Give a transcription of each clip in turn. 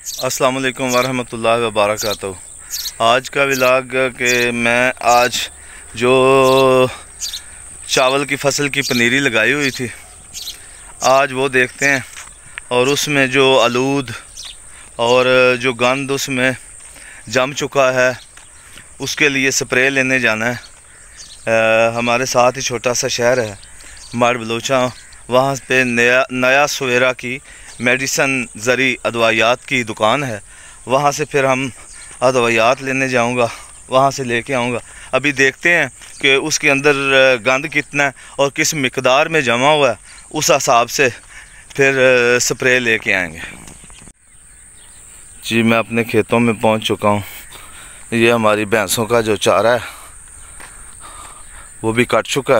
अस्सलाम वालेकुम वरहमतुल्लाहि वबरकातुहू। आज का व्लॉग के मैं आज जो चावल की फसल की पनीरी लगाई हुई थी आज वो देखते हैं, और उसमें जो आलूद और जो गंद उसमें जम चुका है उसके लिए स्प्रे लेने जाना है। हमारे साथ ही छोटा सा शहर है माड़ बलोचा, वहाँ पे नया सवेरा की मेडिसन ज़री अदवायात की दुकान है। वहाँ से फिर हम अदवायात लेने जाऊँगा, वहाँ से लेके आऊँगा। अभी देखते हैं कि उसके अंदर गंद कितना है और किस मिकदार में जमा हुआ है, उस हिसाब से फिर स्प्रे लेके आएंगे। जी मैं अपने खेतों में पहुँच चुका हूँ। ये हमारी भैंसों का जो चारा है वो भी कट चुका है,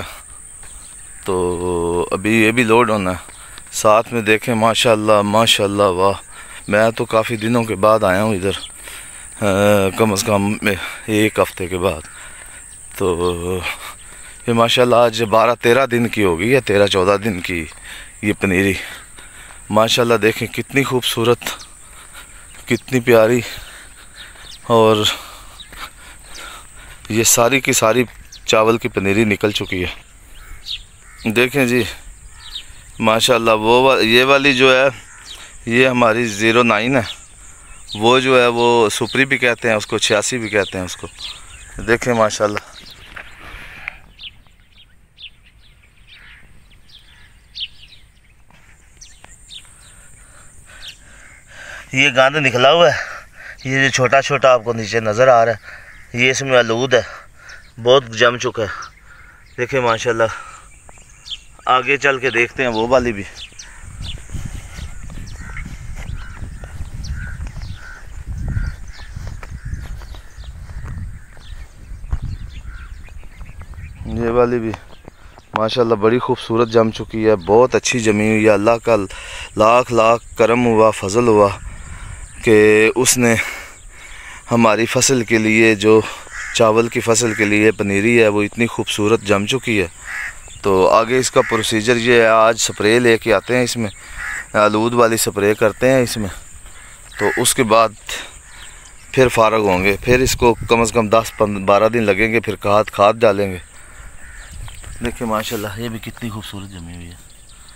तो अभी ये भी लोड होना है। साथ में देखें माशाल्लाह माशाल्लाह, वाह। मैं तो काफ़ी दिनों के बाद आया हूँ इधर, कम से कम एक हफ़्ते के बाद। तो ये माशाल्लाह आज 12-13 दिन की होगी या 13-14 दिन की ये पनीरी। माशाल्लाह देखें कितनी खूबसूरत, कितनी प्यारी। और ये सारी की सारी चावल की पनीरी निकल चुकी है। देखें जी माशाल्लाह। ये वाली जो है ये हमारी 09 है। वो जो है वो सुपरी भी कहते हैं उसको, 86 भी कहते हैं उसको। देखें माशाल्लाह। ये गंद निकला हुआ है, ये जो छोटा छोटा आपको नीचे नज़र आ रहा है ये इसमें आलूद है, बहुत जम चुका है। देखें माशाल्लाह। आगे चल के देखते हैं वो वाली भी। ये वाली भी माशाल्लाह बड़ी खूबसूरत जम चुकी है, बहुत अच्छी जमी हुई है। अल्लाह का लाख लाख करम हुआ, फजल हुआ कि उसने हमारी फसल के लिए, जो चावल की फसल के लिए पनीरी है, वो इतनी खूबसूरत जम चुकी है। तो आगे इसका प्रोसीजर ये है, आज स्प्रे लेके आते हैं, इसमें आलूद वाली स्प्रे करते हैं इसमें, तो उसके बाद फिर फारग होंगे। फिर इसको कम से कम 10-12 दिन लगेंगे, फिर खाद डालेंगे। देखिए माशाल्लाह ये भी कितनी खूबसूरत जमी हुई है।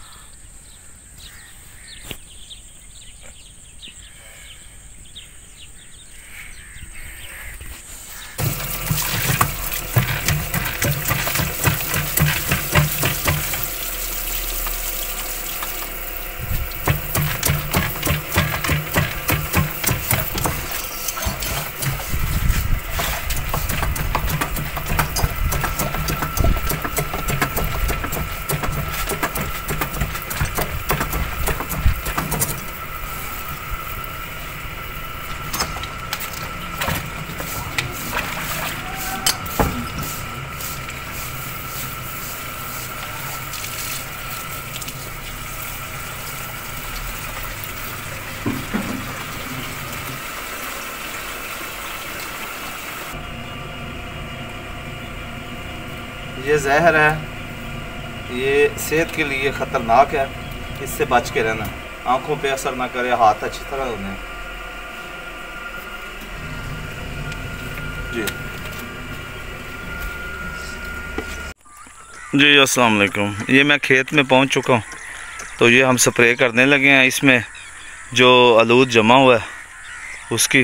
ये जहर है, ये सेहत के लिए ख़तरनाक है, इससे बच के रहना। आंखों पे असर ना करे, हाथ अच्छी तरह धोने। जी अस्सलाम वालेकुम। ये मैं खेत में पहुंच चुका हूं, तो ये हम स्प्रे करने लगे हैं इसमें जो आलूद जमा हुआ है उसकी।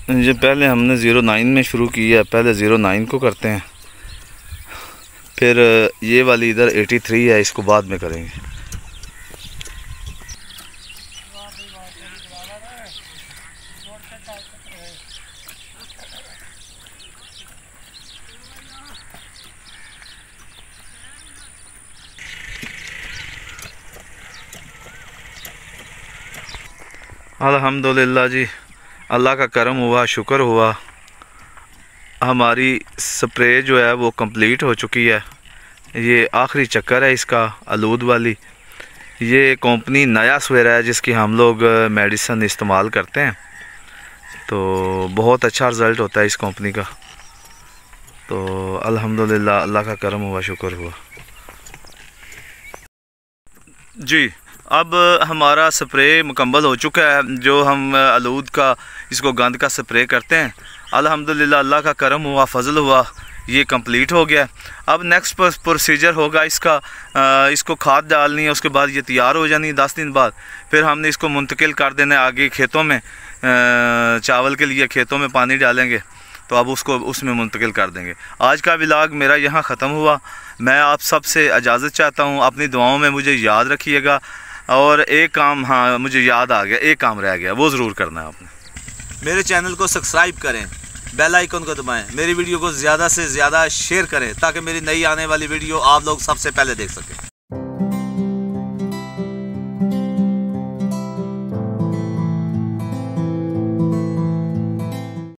ये पहले हमने 09 में शुरू किया है, पहले 09 को करते हैं, फिर ये वाली इधर 83 है, इसको बाद में करेंगे। अल्हम्दुलिल्लाह जी, अल्लाह का करम हुआ, शुक्र हुआ, हमारी स्प्रे जो है वो कंप्लीट हो चुकी है। ये आखिरी चक्कर है इसका, आलूद वाली। ये कंपनी नया सवेरा है जिसकी हम लोग मेडिसिन इस्तेमाल करते हैं, तो बहुत अच्छा रिज़ल्ट होता है इस कंपनी का। तो अल्हम्दुलिल्लाह अल्लाह का करम हुआ, शुक्र हुआ जी। अब हमारा स्प्रे मुकम्मल हो चुका है, जो हम आलूद का इसको गंद का स्प्रे करते हैं। अल्हम्दुलिल्लाह अल्लाह का करम हुआ, फजल हुआ, ये कंप्लीट हो गया। अब नेक्स्ट प्रोसीजर होगा इसका, इसको खाद डालनी है, उसके बाद ये तैयार हो जानी है 10 दिन बाद। फिर हमने इसको मुंतकिल कर देना है आगे खेतों में, चावल के लिए खेतों में पानी डालेंगे, तो अब उसको उसमें मुंतकिल कर देंगे। आज का व्लॉग मेरा यहाँ ख़त्म हुआ। मैं आप सब से इजाज़त चाहता हूँ, अपनी दुआओं में मुझे याद रखिएगा। और एक काम, हाँ मुझे याद आ गया, एक काम रह गया, वो ज़रूर करना है आपने। मेरे चैनल को सब्सक्राइब करें, बेल आइकन को दबाएं, मेरी वीडियो को ज़्यादा से ज़्यादा शेयर करें ताकि मेरी नई आने वाली वीडियो आप लोग सबसे पहले देख सकें।